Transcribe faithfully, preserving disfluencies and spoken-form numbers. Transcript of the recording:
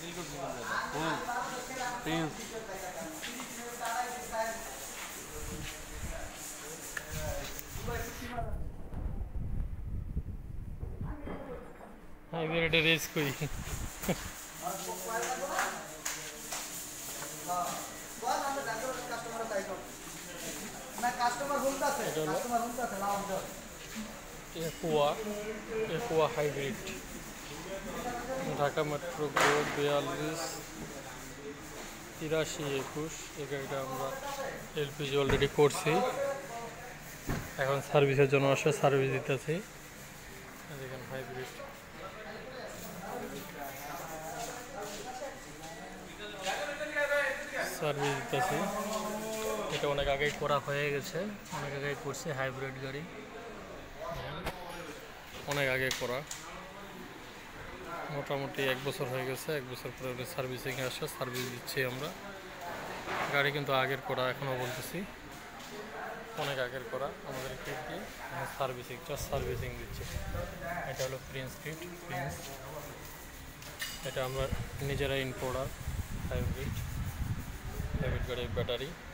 Hybrid রেস কই AQUA AQUA hybrid Dhaka metro গোল্ড বিয়াল্লিশ তিরাশি একুশ এই গাড়িটা আমরা এলপিজি অলরেডি করছি, এখন সার্ভিসের জন্য আসলে সার্ভিস দিতেছি। দেখেন হাইব্রিড সার্ভিস দিতেছি, এটা অনেক আগেই করা হয়ে গেছে, অনেক আগেই করছে হাইব্রিড গাড়ি, অনেক আগে করা, মোটামুটি এক বছর হয়ে গেছে। এক বছর পরে সার্ভিসিংয়ে আসে, সার্ভিস দিচ্ছি আমরা। গাড়ি কিন্তু আগের করা, এখনও বলতেছি অনেক আগের করা। আমাদের কিট দিয়ে সার্ভিসিং জাস্ট সার্ভিসিং দিচ্ছে। এটা হলো প্রিন্স কিট, প্রিন্স, এটা আমরা নিজেরাই ইম্পোর্টার হাইব্রিড হাইব্রিড গাড়ির ব্যাটারি।